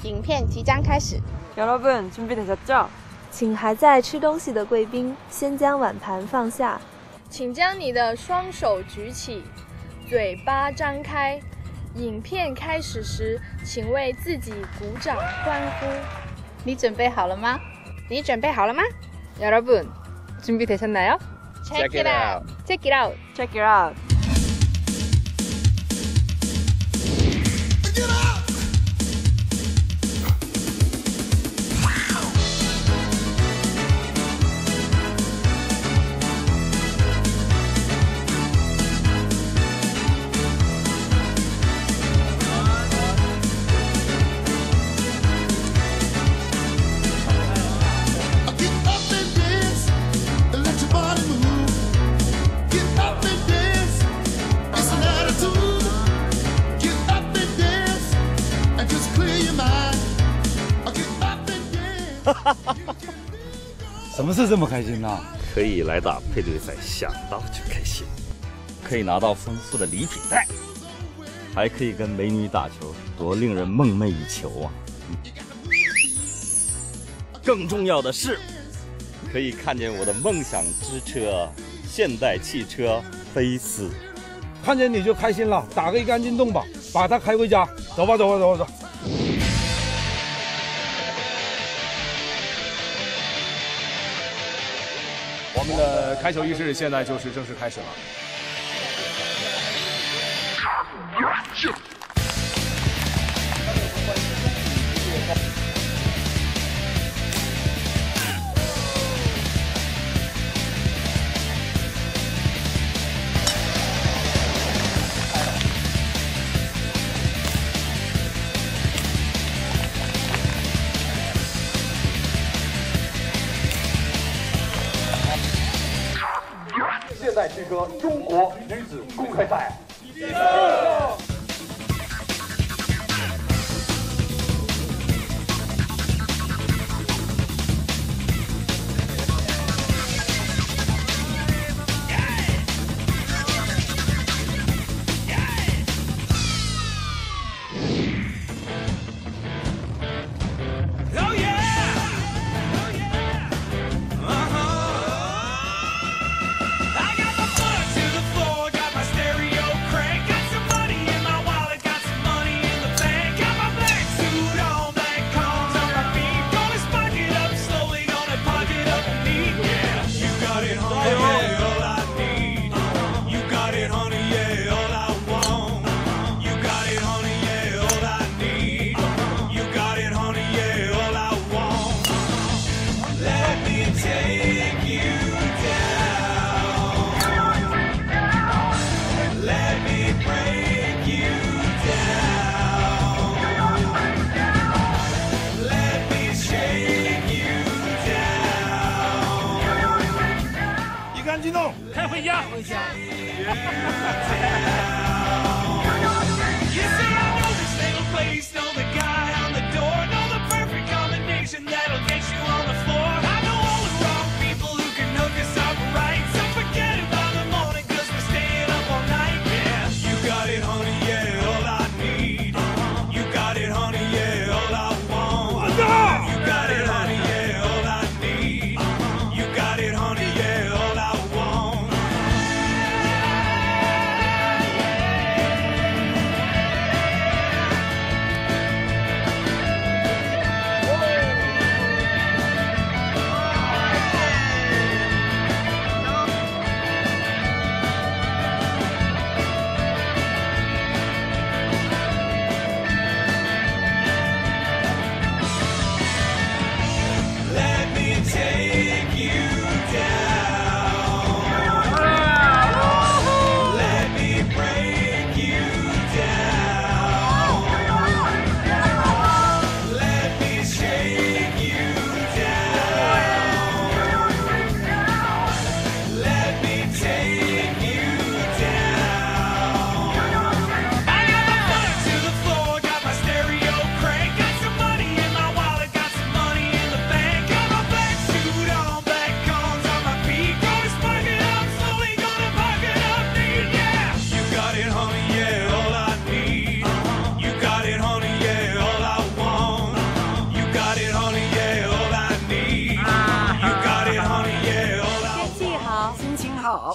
影片即将开始。 여러분 준비되셨죠？ 请还在吃东西的贵宾先将碗盘放下， 请将你的双手举起，嘴巴张开。影片开始时，请为自己鼓掌欢呼。 你准备好了吗？你准备好了吗？ 여러분 준비되셨나요? Check it out. Check it out. Check it out. 哈哈哈！什么事这么开心呢？ 可以来打配对赛，想到就开心；可以拿到丰富的礼品袋，还可以跟美女打球，多令人梦寐以求啊！更重要的是，可以看见我的梦想之车——现代汽车飞思。 看见你就开心了，打个一杆进洞吧，把它开回家。走吧，走吧，走吧，走。 我们的开球仪式现在就是正式开始了。现代汽车中国女子公开赛。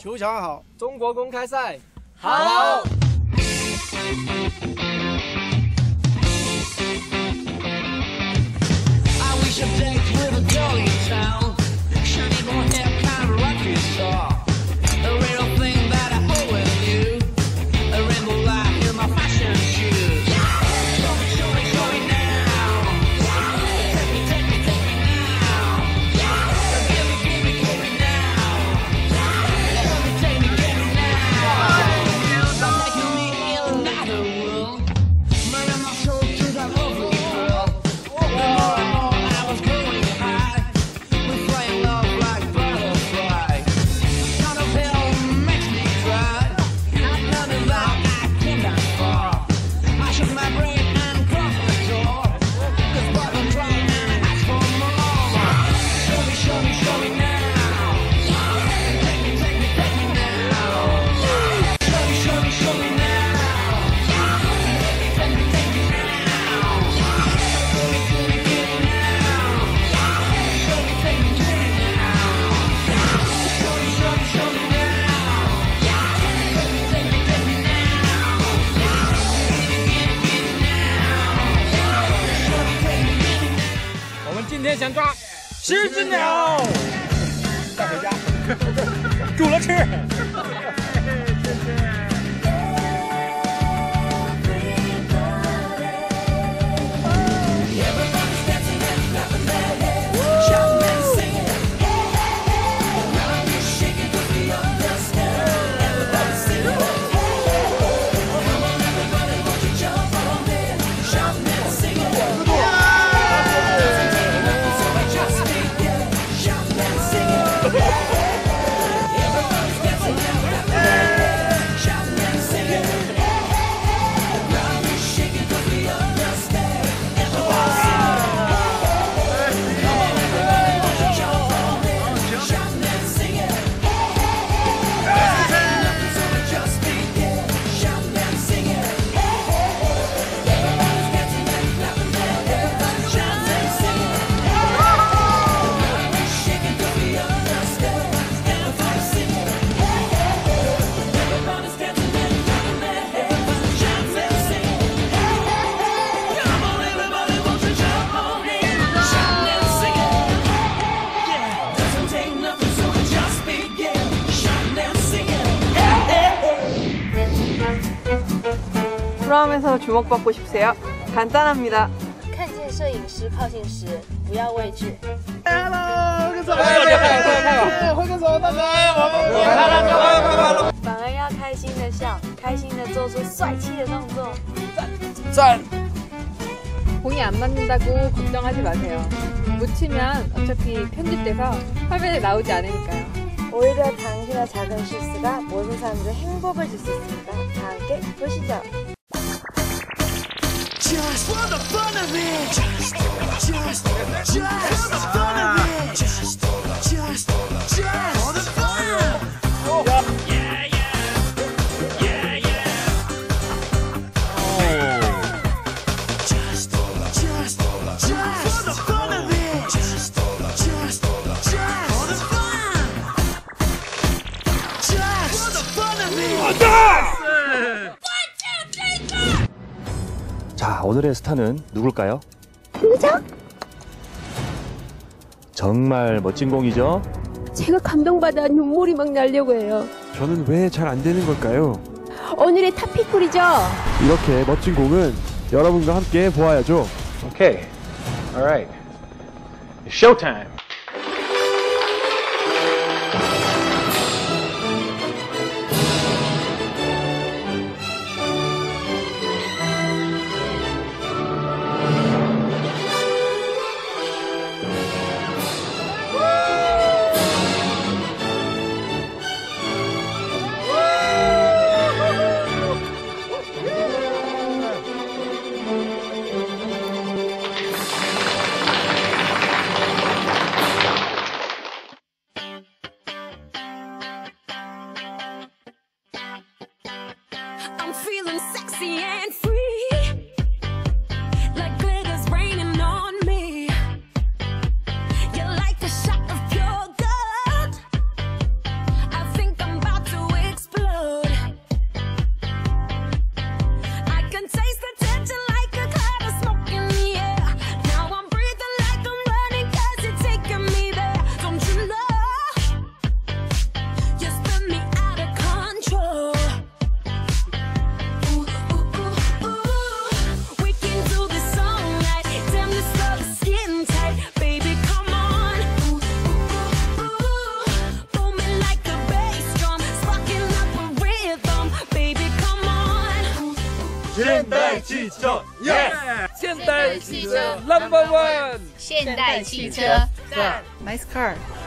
球场好，中国公开赛好。 今天想抓10只鸟，带回家，煮了吃。 프롬에서 주목받고 싶으세요? 간단합니다. 看见摄影师靠近时，不要畏惧。 来了，挥个手，挥个手，大家。 反而要开心的笑，开心的做出帅气的动作。 赞。 공이 안 맞는다고 걱정하지 마세요. 묻히면 어차피 편집돼서 화면에 나오지 않으니까요. 오히려 당신의 작은 실수가 모든 사람들의 행복을 줄 수 있습니다. 다 함께 보시죠. Just for the fun of it. Just for the fun of it. Just for the fun. Yeah, yeah, yeah. Just for the fun of it. Just for the fun. Just for the fun of it. 자, 오늘의 스타는 누굴까요? 누구죠? 정말 멋진 공이죠? 제가 감동받아 눈물이 막 나려고 해요. 저는 왜 잘 안 되는 걸까요? 오늘의 탑피플이죠? 이렇게 멋진 공은 여러분과 함께 보아야죠. Okay, alright, it's showtime. 汽车，耶！现代汽车 Number One， 现代汽车赞 ，Nice car。